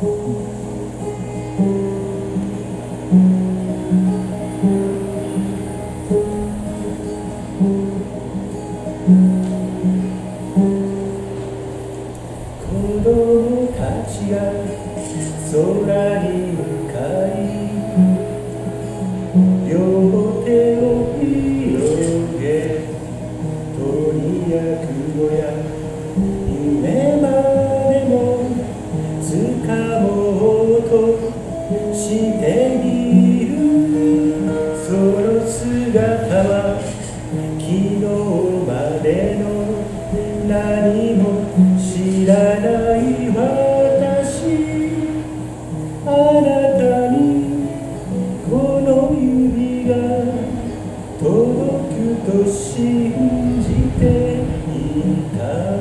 子供たちが空に向かい両手を広げ鳥や雲や夢までも掴もうとしているその姿は昨日までの何も知らない私あなたにこの指が届くと信じていた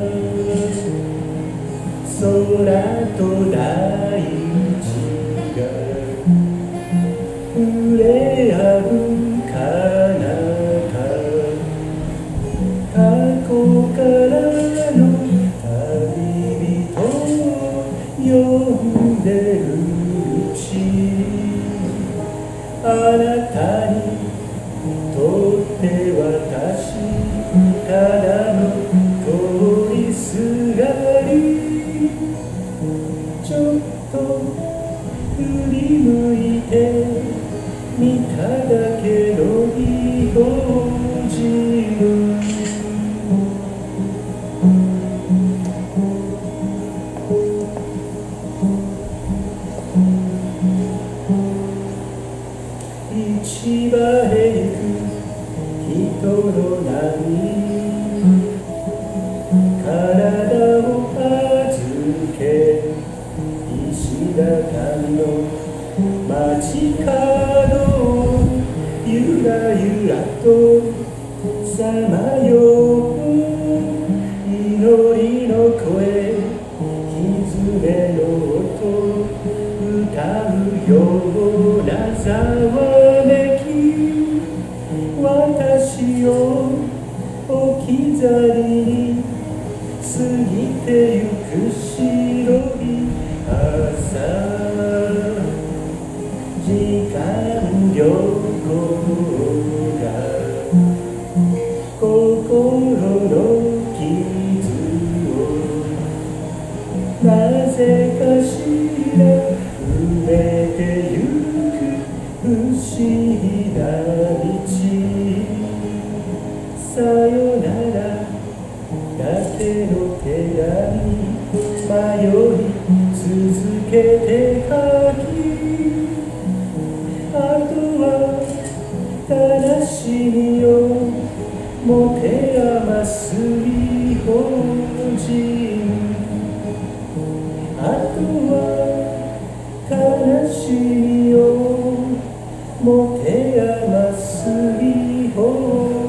空と大地が触れ合う彼方過去からの旅人呼んでるうちあなたにとって私ただの通りすがりちょっと振り向いて見ただけの異邦人市場へ行く人の波体を預け石畳の街角をゆらゆらとさまよう祈りの声狐の音歌うようなざわめき私を置き去りに過ぎてゆく白い朝時間旅行が心の傷をなぜかしら埋めてゆく不思議な道さよならだけの手紙迷い続けて書きあとは悲しみを持て余す異邦人あとは悲しみを持て余す異邦人